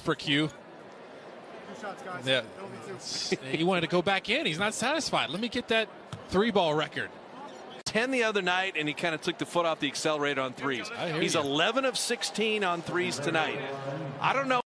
for Q. Shots, guys. Yeah. He wanted to go back in. He's not satisfied. Let me get that 3-ball record. 10 the other night, and he kind of took the foot off the accelerator on threes. He's 11 of 16 on threes tonight. I don't know.